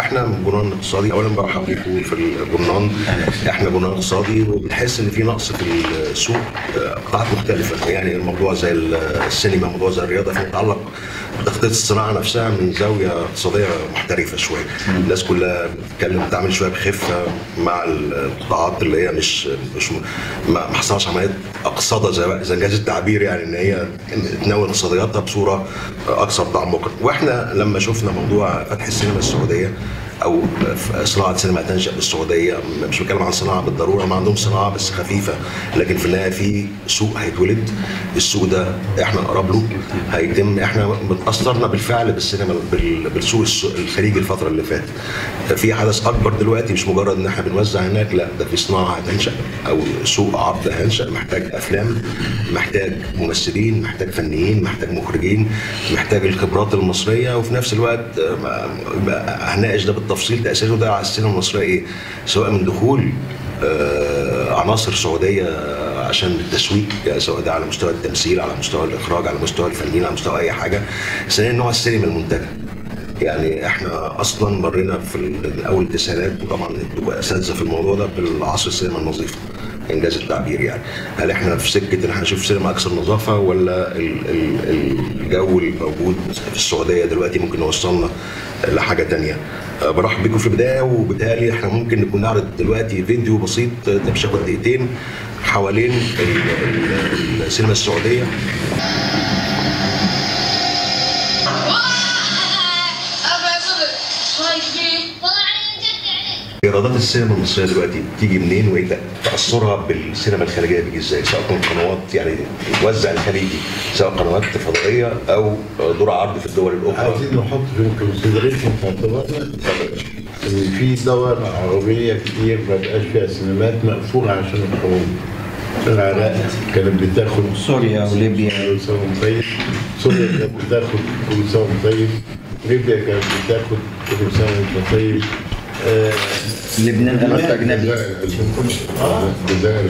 احنا من جنان اقتصادي. اولا برحب بيكم في الجنان. احنا جنان اقتصادي وبنحس ان في نقص في السوق قطاعات مختلفه، يعني الموضوع زي السينما، موضوع زي الرياضه، فمتعلق بتخطيط الصناعه نفسها من زاويه اقتصاديه محترفه شويه. الناس كلها بتتكلم بتعمل شويه بخفه مع القطاعات اللي هي مش ما حصلش عمليه اقصده زي انجاز التعبير، يعني ان هي تناول اقتصادياتها بصوره اكثر تعمقا. واحنا لما شفنا موضوع فتح السينما السعوديه او صناعه سينما تنشا بالسعوديه، مش بتكلم عن صناعه بالضروره، ما عندهم صناعه بس خفيفه، لكن في النهايه في سوق هيتولد. السوق ده احنا نقرب له، هيتم. احنا اتاثرنا بالفعل بالسينما بالسوق الخليجي الفتره اللي فاتت. في حدث اكبر دلوقتي، مش مجرد ان احنا بنوزع هناك، لا ده في صناعه هتنشا او سوق عرض هينشا، محتاج افلام، محتاج ممثلين، محتاج فنيين، محتاج مخرجين، محتاج الخبرات المصريه. وفي نفس الوقت هنناقش ده بالتفصيل تاثيره ده على السينما المصريه ايه، سواء من دخول عناصر سعوديه عشان التسويق، سواء ده على مستوى التمثيل، على مستوى الاخراج، على مستوى الفنيين، على مستوى اي حاجه. ثانيا نوع السينما المنتجه. يعني احنا اصلا مرينا في اول التسعينات، وطبعا انتوا اساتذه في الموضوع ده، بالعصر السينما النظيفه انجاز التعبير. يعني هل احنا في سكه ان احنا نشوف سينما اكثر نظافه، ولا الجو الموجود في السعوديه دلوقتي ممكن يوصلنا لحاجه ثانيه؟ برحب بكم في البدايه، وبالتالي احنا ممكن نكون نعرض دلوقتي فيديو بسيط مش هياخد دقيقتين حوالين السينما السعوديه. ايرادات السينما المصريه دلوقتي بتيجي منين، وتاثرها بالسينما الخليجيه بيجي ازاي؟ سواء كانت قنوات يعني توزع الخليجي، سواء قنوات فضائيه او دور عرض في الدول الاخرى. عايزين نحط في الكونسيدريشن في اعتبارنا ان في دول عربيه كتير ما بقاش فيها سينمات مقفوله عشان الحروب. العراق كانت بتاخد، سوريا وليبيا، كل سنه وانت طيب. سوريا كانت بتاخد كل سنه وانت طيب. ليبيا كانت بتاخد كل سنه وانت طيب. لبنان أمريكا أجنبي. الجزائر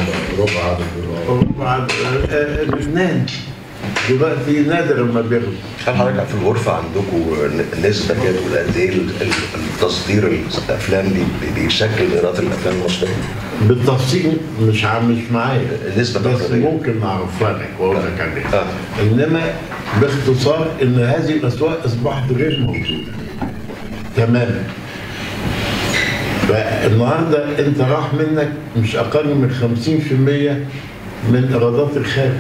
ربع لبنان دلوقتي نادر ما بياخد. هل حضرتك في الغرفه عندكم نسبه كده قد ايه التصدير الافلام دي بيشكل ايرادات الافلام المصريه؟ بالتفصيل مش معايا النسبه بس تقريبا ممكن اعرفها لك واقول لك عليها. انما باختصار ان هذه الاسواق اصبحت غير موجوده تماما. فالنهارده انت راح منك مش اقل من 50% من ايرادات الخارج.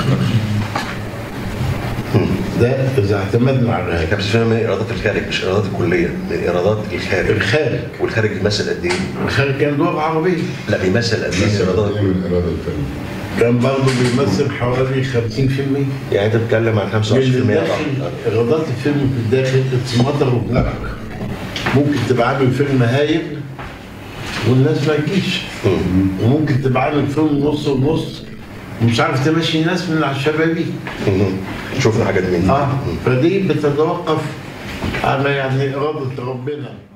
ده اذا اعتمدنا على هذا. 50% من ايرادات الخارج، مش ايرادات الكليه، من ايرادات الخارج. والخارج بيمثل قد ايه؟ الخارج كان دول عربيه. لا بيمثل قد ايه ايرادات الكليه؟ كان برضه بيمثل حوالي 50%. يعني انت بتتكلم عن 25% طبعا. ايرادات الفيلم في الداخل اتسمطر وبنك. ممكن تبقى عامل فيلم هايل والناس ما تجيش، وممكن تبقى عامل فيلم نص ونص ومش عارف تمشي ناس من على الشبابيك. شفنا حاجات من دي. فدي بتتوقف على يعني إرادة ربنا.